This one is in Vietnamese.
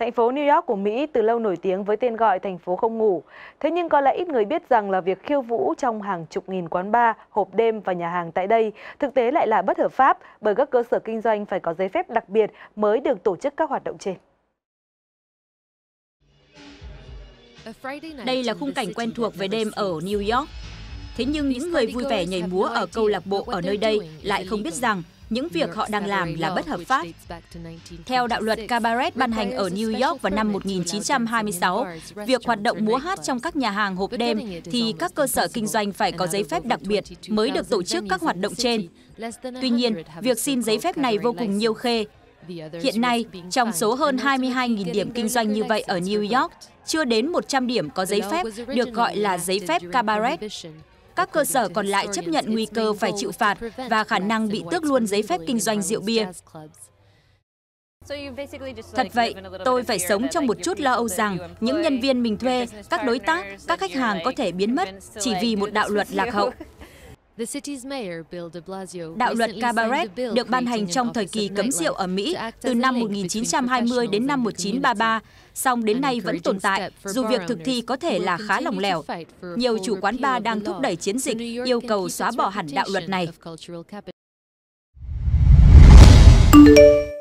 Thành phố New York của Mỹ từ lâu nổi tiếng với tên gọi thành phố không ngủ. Thế nhưng có lẽ ít người biết rằng là việc khiêu vũ trong hàng chục nghìn quán bar, hộp đêm và nhà hàng tại đây thực tế lại là bất hợp pháp bởi các cơ sở kinh doanh phải có giấy phép đặc biệt mới được tổ chức các hoạt động trên. Đây là khung cảnh quen thuộc về đêm ở New York. Thế nhưng những người vui vẻ nhảy múa ở câu lạc bộ ở nơi đây lại không biết rằng những việc họ đang làm là bất hợp pháp. Theo đạo luật cabaret ban hành ở New York vào năm 1926, việc hoạt động múa hát trong các nhà hàng hộp đêm thì các cơ sở kinh doanh phải có giấy phép đặc biệt mới được tổ chức các hoạt động trên. Tuy nhiên, việc xin giấy phép này vô cùng nhiêu khê. Hiện nay, trong số hơn 22.000 điểm kinh doanh như vậy ở New York, chưa đến 100 điểm có giấy phép được gọi là giấy phép cabaret. Các cơ sở còn lại chấp nhận nguy cơ phải chịu phạt và khả năng bị tước luôn giấy phép kinh doanh rượu bia. Thật vậy, tôi phải sống trong một chút lo âu rằng những nhân viên mình thuê, các đối tác, các khách hàng có thể biến mất chỉ vì một đạo luật lạc hậu. Đạo luật cabaret được ban hành trong thời kỳ cấm rượu ở Mỹ từ năm 1920 đến năm 1933, song đến nay vẫn tồn tại, dù việc thực thi có thể là khá lỏng lẻo. Nhiều chủ quán bar đang thúc đẩy chiến dịch yêu cầu xóa bỏ hẳn đạo luật này.